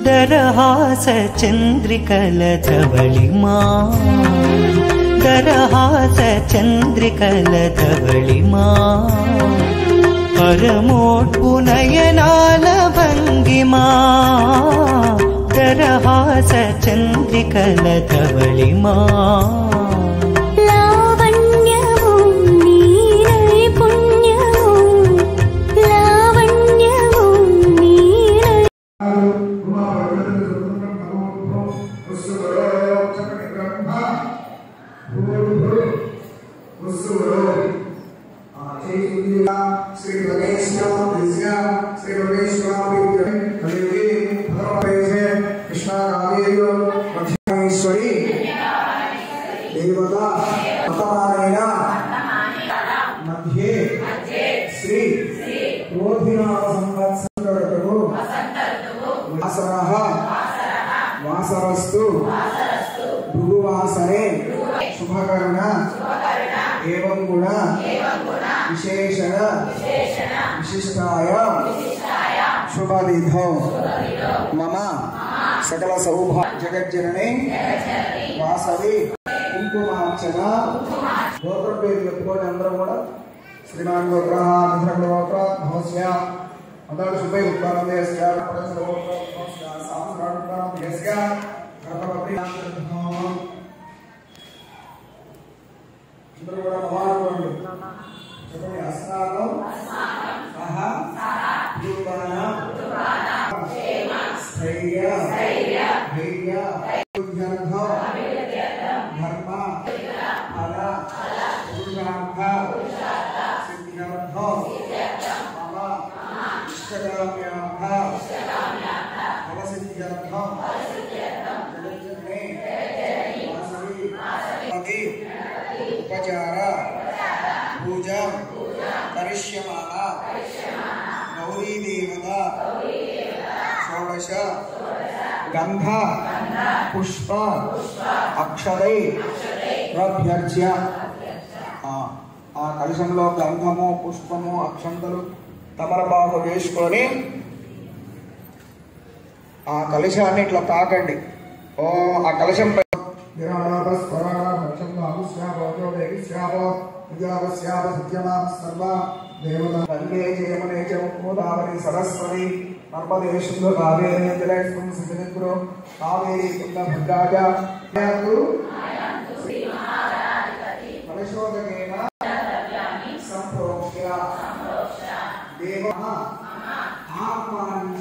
దరహాస చంద్రికల ధవళిమా దరహాస చంద్రికల ధవళిమా పరమోట్పు నయనాల భంగిమా దరహాస చంద్రికల ధవళిమా वासरस्तु भृगुवासरे शुभकर्ण एवं गुण विशेषण विशिष्टाय शुभदिधौ मम सकल सौभाग्य जगज्जननी वासवी कुंकुमार्चन गोत्र पेరు చెప్పుకోండి అందరూ కూడా శ్రీమాన్ గోత్ర మిత్ర గోత్ర భవస్య అందరూ శుభై ఉత్పన్నం చేస్తారు పరస్పర గోత్ర భవస్య సాంస్కృతిక దేశక కర్తవ్య అందరూ కూడా భగవానుడు చెప్పండి అస్నానం సహా దుర్వాన క్షేమ స్థైర్య ధైర్య ధర్మ ధర్మ ఫల పురుషార్థ సిద్ధ్యర్థ మమ ఇష్టకామ్యార్థ ఫల సిద్ధ్యర్థ జగజ్జననీ వాసవి ఉపచార పూజ కరిష్యమాణ గౌరీ దేవత షోడశ గంధ పుష్ప అక్షరై రభ్యర్చ్య ఆ కలశంలో గంధము పుష్పము అక్షంతలు తమలపాకు వేసుకొని ఆ కలశాన్ని ఇట్లా తాకండి. ఓ ఆ కలశం సరస్వతి నర్మదే శుద్ధ కావేరీ జలస్మిన్ కావేరీ భద్రాజ పరిశోధకేన సంప్రోక్ష్య దేవః ఆత్మాంచ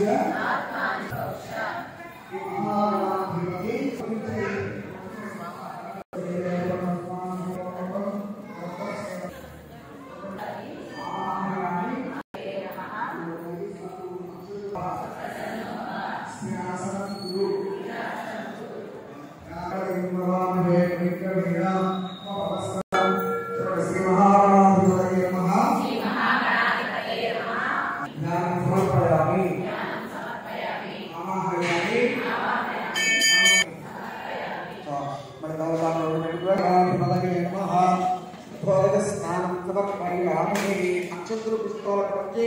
అక్షంతులు పుష్పాలకు వచ్చి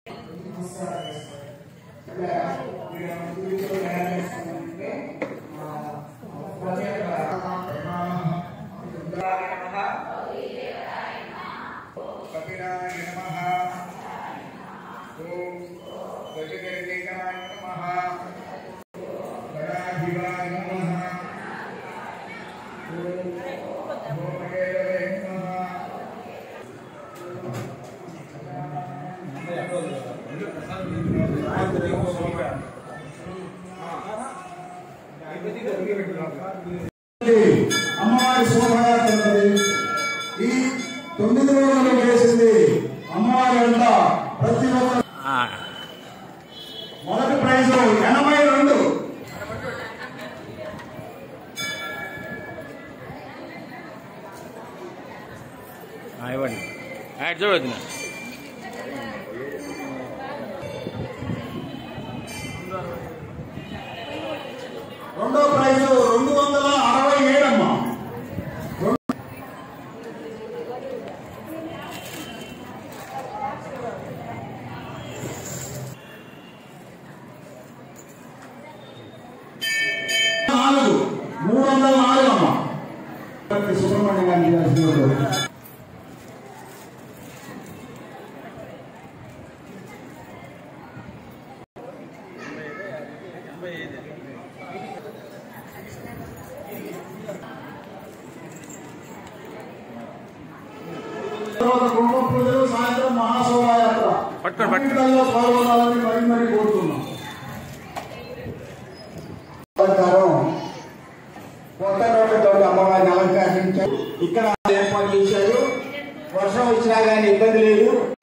అమ్మవారి శోభయాత్ర ఈ 9 రోజులు చేసింది అమ్మవారి అంట. ప్రతి ఒక్క మొదటి ప్రైజ్ 82 ఇవ్వండి చూడవద్దు. రెండో ప్రైజ్ 267 అమ్మా. సుబ్రహ్మణ్యం గారిని కుంభ పూజలు సాయంత్రం మహాశోభాయాత్ర పాల్గొనాలని మరీ మరీ కోరుతున్నాం. కొత్త రోడ్లతో అమ్మవారిని అలంకరించారు. ఇక్కడ ఏర్పాటు చేశారు. వర్షం వచ్చినా కానీ ఇబ్బంది లేదు.